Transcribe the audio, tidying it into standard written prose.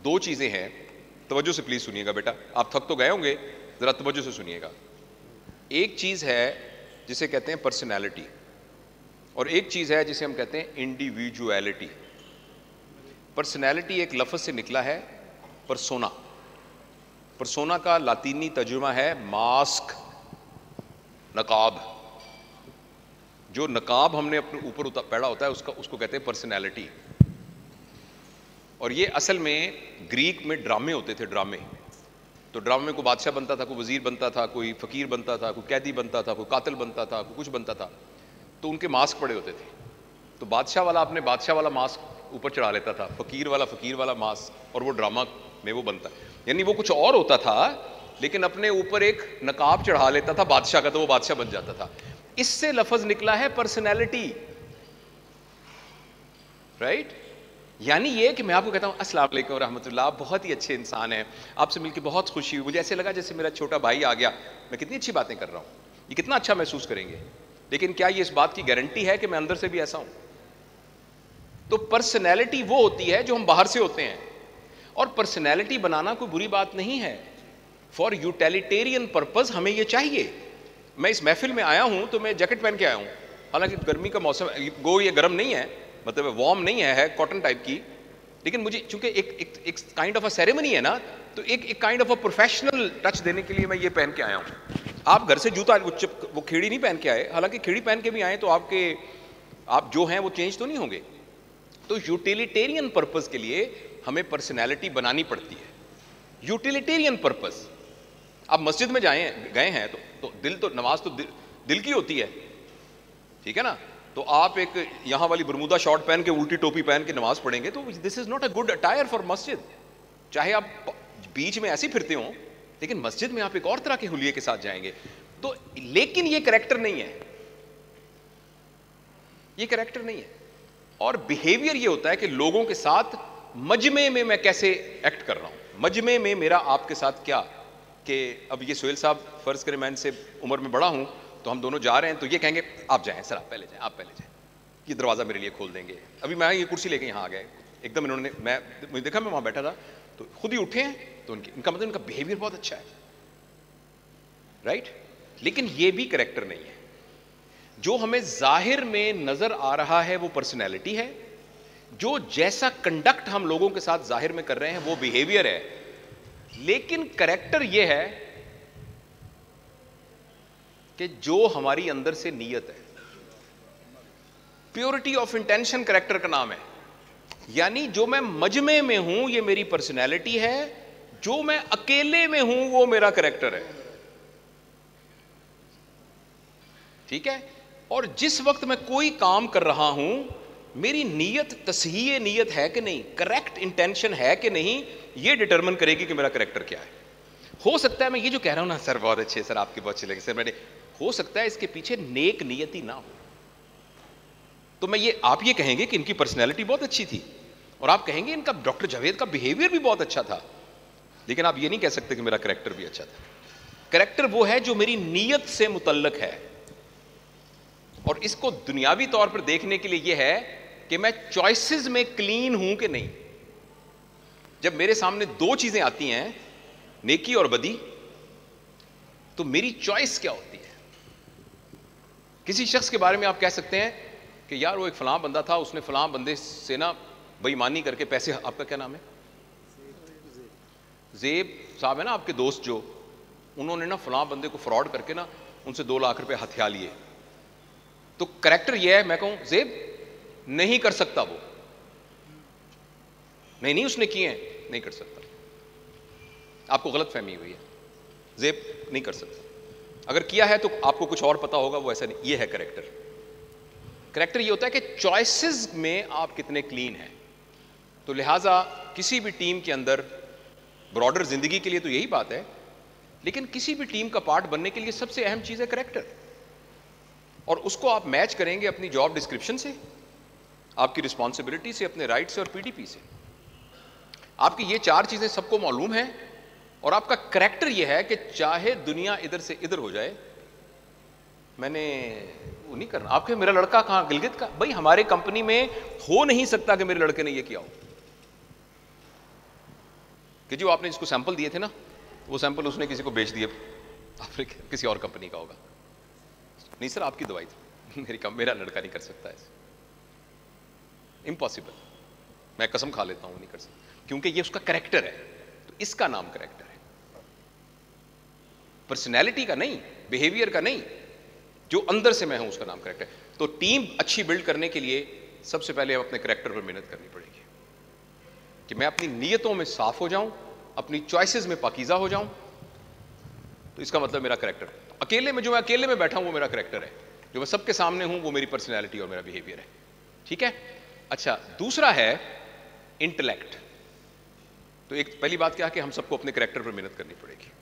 دو چیزیں ہیں, توجہ سے پلیز سنیے گا بیٹا, آپ تھک تو گئے ہوں گے, ذرا توجہ سے سنیے گا. ایک چیز ہے جسے کہتے ہیں پرسنالٹی, اور ایک چیز ہے جسے ہم کہتے ہیں انڈیویجویلٹی. پرسنالٹی ایک لفظ سے نکلا ہے, پرسونا. پرسونا کا لاطینی ترجمہ ہے ماسک, نقاب. جو نقاب ہم نے اپنے اوپر پہنا ہوتا ہے اس کو کہتے ہیں پرسنالٹی. اور یہ اصل میں گریک میں ڈرامے ہوتے تھے, ڈرامے. تو ڈرامے میں کوئی بادشاہ بنتا تھا, کوئی وزیر بنتا تھا, کوئی فقیر بنتا تھا, کوئی قیدی بنتا تھا, کوئی قاتل بنتا تھا, کوئی کچھ بنتا تھا. تو ان کے ماسک پڑے ہوتے تھے. تو بادشاہ والا اپنے بادشاہ والا ماسک اوپر چڑھا لیتا تھا, فقیر والا ماسک, اور وہ ڈرامہ میں وہ بنتا. یعنی وہ کچھ اور ہوتا تھا لیکن اپنے اوپر ایک نقاب چڑھا لیتا تھا بادشاہ کا, تو وہ بادشاہ بن جاتا تھا. اس سے لفظ نکلا ہے پرسنالٹی, رائٹ. یعنی یہ کہ میں آپ کو کہتا ہوں السلام علیکم ورحمۃ اللہ, آپ بہت ہی اچھے انسان ہیں, آپ سے مل کے بہت خوشی ہوئی, مجھے ایسے لگا جیسے میرا چھوٹا بھائی آ گیا, میں کتنی اچھی باتیں کر رہا ہوں, یہ کتنا اچھا محسوس کریں گے. لیکن کیا یہ اس بات کی گارنٹی ہے کہ میں اندر سے بھی ایسا ہوں؟ تو پرسنالٹی وہ ہوتی ہے جو ہم باہر سے ہوتے ہیں, اور پرسنالٹی بنانا کوئی بری بات نہیں ہے. فار یوٹیلیٹیرین پرپز ہمیں یہ چاہیے. میں اس محفل میں آیا ہوں تو میں جیکٹ پہن کے آیا ہوں, حالانکہ گرمی کا موسم, گو یہ گرم نہیں ہے, مطلب وارم نہیں ہے کاٹن ٹائپ کی, لیکن مجھے چونکہ ایک کائنڈ آف اے سیریمنی ہے نا, تو ایک kind of a professional touch دینے کے لیے میں یہ پہن کے آیا ہوں. آپ گھر سے جوتا وہ کھیڑی نہیں پہن کے آئے, حالانکہ کھیڑی پہن کے بھی آئے تو آپ جو ہیں وہ چینج تو نہیں ہوں گے. تو یوٹیلیٹیرین پرپز کے لیے ہمیں پرسنالٹی بنانی پڑتی ہے. Utilitarian purpose. آپ مسجد میں گئے ہیں تو نماز تو دل کی ہوتی ہے, ٹھیک ہے نا. تو آپ ایک یہاں والی برمودا شارٹ پہن کے الٹی ٹوپی پہن کے نماز پڑھیں گے تو this is not a good attire for مسجد. چاہے آپ بیچ میں ایسے پھرتے ہوں, لیکن مسجد میں آپ ایک اور طرح کے حلیے کے ساتھ جائیں گے. تو لیکن یہ کریکٹر نہیں ہے, یہ کریکٹر نہیں ہے. اور بیہیویئر یہ ہوتا ہے کہ لوگوں کے ساتھ مجمع میں کیسے ایکٹ کر رہا ہوں, مجمع میں میرا آپ کے ساتھ کیا. کہ اب یہ سہیل صاحب فرض کریں میں ان سے عمر میں بڑا ہوں, تو ہم دونوں جا رہے ہیں, تو یہ کہیں گے آپ جائیں سر, آپ پہلے جائیں, یہ دروازہ میرے لیے کھول دیں گے. ابھی میں یہ کرسی لے کے یہاں آ گئے, ایک دم انہوں نے, مجھے دیکھا میں وہاں بیٹھا تھا تو خود ہی اٹھے ہیں, تو ان کا مطلب ان کا بیہیویئر بہت اچھا ہے, رائٹ. لیکن یہ بھی کریکٹر نہیں ہے. جو ہمیں ظاہر میں نظر آ رہا ہے وہ پرسنالٹی ہے, جو جیسا کنڈکٹ ہم لوگوں کے ساتھ ظاہر میں کر رہے ہیں وہ بیہیویئر ہے. لیکن کریکٹر یہ ہے کہ جو ہماری اندر سے نیت ہے, پیورٹی آف انٹینشن کریکٹر کا نام ہے. یعنی جو میں مجمع میں ہوں یہ میری پرسنالٹی ہے, جو میں اکیلے میں ہوں وہ میرا کریکٹر ہے, ٹھیک ہے. اور جس وقت میں کوئی کام کر رہا ہوں میری نیت تصحیح نیت ہے کہ نہیں, کریکٹ انٹینشن ہے کہ نہیں, یہ ڈٹرمن کرے گی کہ میرا کریکٹر کیا ہے. ہو سکتا ہے میں یہ جو کہہ رہا ہوں نا سر بہت اچھے, سر آپ کے بہت اچھے لگے سر, ہو سکتا ہے اس کے پیچھے نیک نیتی نہ ہو, تو میں آپ یہ کہیں گے کہ ان کی پرسنالٹی بہت اچھی تھی, اور آپ کہیں گے ان کا ڈاکٹر جاوید کا بیہیویئر بھی بہت اچھا تھا, لیکن آپ یہ نہیں کہہ سکتے کہ میرا کریکٹر بھی اچھا تھا. کریکٹر وہ ہے جو میری نیت سے متعلق ہے, اور اس کو دنیاوی طور پر دیکھنے کے لیے یہ ہے کہ میں چوائسز میں کلین ہوں کہ نہیں. جب میرے سامنے دو چیزیں آتی ہیں, نیکی اور بدی, تو میری چوائس کیا ہوتی ہے. کسی شخص کے بارے میں آپ کہہ سکتے ہیں کہ یار وہ ایک فلاں بندہ تھا, اس نے فلاں بندے سے نا بے ایمانی کر کے پیسے, آپ کا کیا نام ہے, زیب صاحب ہے نا آپ کے دوست, جو انہوں نے نا فلاں بندے کو فراڈ کر کے نا ان سے 2 لاکھ روپے ہتھیا لیے. تو کریکٹر یہ ہے, میں کہوں زیب نہیں کر سکتا, وہ نہیں اس نے کیے ہیں, نہیں کر سکتا. آپ کو غلط فہمی ہوئی ہے, زیب نہیں کر سکتا. اگر کیا ہے تو آپ کو کچھ اور پتا ہوگا, وہ ایسا نہیں. یہ ہے کریکٹر. کریکٹر یہ ہوتا ہے کہ چوائسز میں آپ کتنے کلین ہیں. تو لہٰذا کسی بھی ٹیم کے اندر, براڈر زندگی کے لیے تو یہی بات ہے, لیکن کسی بھی ٹیم کا پارٹ بننے کے لیے سب سے اہم چیز ہے کریکٹر. اور اس کو آپ میچ کریں گے اپنی جاب ڈسکرپشن سے, آپ کی رسپانسبلٹی سے, اپنے رائٹ سے, اور پی ڈی پی سے. آپ کی یہ 4 چیزیں سب کو معلوم ہیں, اور آپ کا کریکٹر یہ ہے کہ چاہے دنیا ادھر سے ادھر ہو جائے, میں نے وہ نہیں کرنا. آپ کے میرا لڑکا کہاں, گلگت کا, بھائی ہمارے کمپنی میں ہو نہیں سکتا کہ میرے لڑکے نے یہ کیا ہو. کہ جو آپ نے جس کو سیمپل دیے تھے نا وہ سیمپل اس نے کسی کو بیچ دیے, آپ نے کسی اور کمپنی کا ہوگا. نہیں سر آپ کی دوائی تھی, میرا لڑکا نہیں کر سکتا ایسے, امپاسبل, میں قسم کھا لیتا ہوں نہیں کر سکتا, کیونکہ یہ اس کا کریکٹر ہے. تو اس کا نام کریکٹر ہے, پرسنالٹی کا نہیں, بیہیویئر کا نہیں, جو اندر سے میں ہوں اس کا نام کریکٹر ہے. تو ٹیم اچھی بلڈ کرنے کے لیے سب سے پہلے اپنے کریکٹر پر محنت کرنی پڑے گی, کہ میں اپنی نیتوں میں صاف ہو جاؤں, اپنی چوائسز میں پاکیزہ ہو جاؤں. تو اس کا مطلب میرا کریکٹر, اکیلے میں جو میں اکیلے میں بیٹھا ہوں وہ میرا کریکٹر ہے, جو میں سب کے سامنے ہوں وہ میری پرسنالٹی اور میرا بیہیویئر ہے. ٹھیک ہے. اچھا, دوسرا ہے انٹلیکٹ. تو ایک پہلی بات کیا کہ ہم سب کو اپنے کریکٹر پر محنت کرنی پڑے گی.